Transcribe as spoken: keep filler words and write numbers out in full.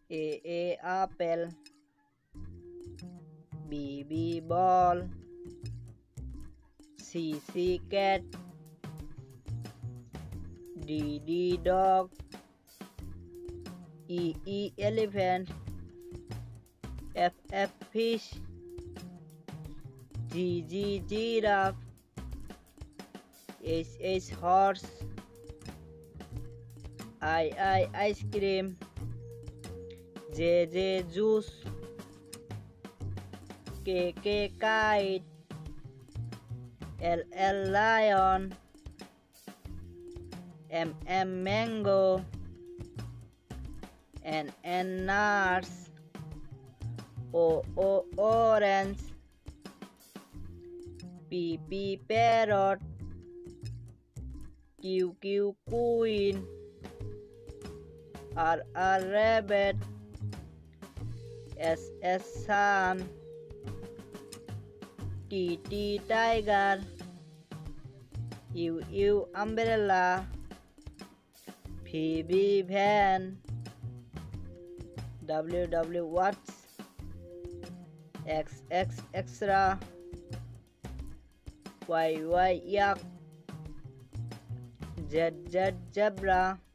A A apple, B B ball, C C cat, D D dog, E E elephant, F F fish, G G giraffe, H H horse, I I ice cream, J J juice, K K kite, L L lion, M M mango, N N nuts, O O orange, P P parrot, Q Q queen, R R rabbit, S S sun, T T tiger, U U umbrella, V V van, W W watch, X X extra, Y Y yak, Z Z zebra,